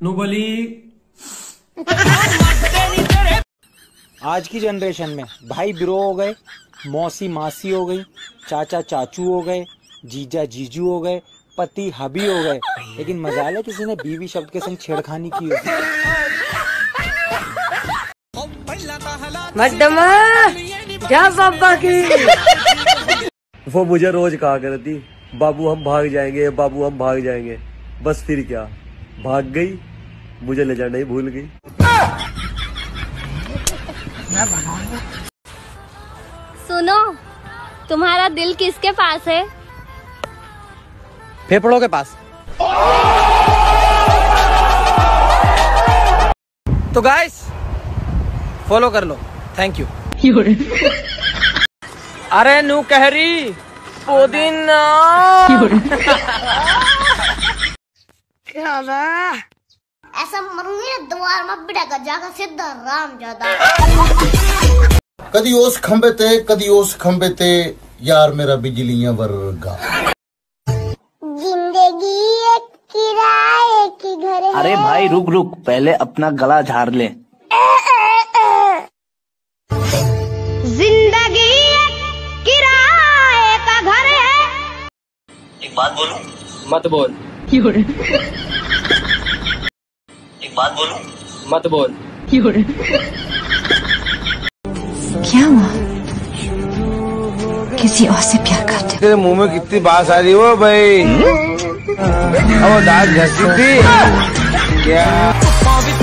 नुबली। आज की जनरेशन में भाई ब्रो हो गए, मौसी मासी हो गई, चाचा चाचू हो गए, जीजा जीजू हो गए, पति हबी हो गए, लेकिन मजाल है किसी ने बीवी शब्द के संग छेड़खानी की हो। मद्दमा क्या पापा की। वो मुझे रोज कहा करती, बाबू हम भाग जाएंगे, बाबू हम भाग जाएंगे। बस फिर क्या, भाग गई, मुझे ले जाना ही भूल गई। सुनो, तुम्हारा दिल किसके पास है? फेफड़ों के पास। तो गाइस फॉलो कर लो, थैंक यू। अरे नू कहरी पुदीना। ऐसा मरूंगी ना द्वार में बिड़ेगा जाकर सीधा राम जादा। कदी उस खंबे ते यार मेरा बिजलियां वर्गा। जिंदगी एक किराए की घर है। अरे भाई रुक रुक, पहले अपना गला झाड़ ले। जिंदगी एक किराए का घर है। एक बात बोलूं? मत बोल। एक बात बोलूं? मत बोल। क्या हुआ? किसी और से प्यार करते? तेरे मुंह में कितनी बात आ रही हो भाई? अब दांत घसी थी क्या?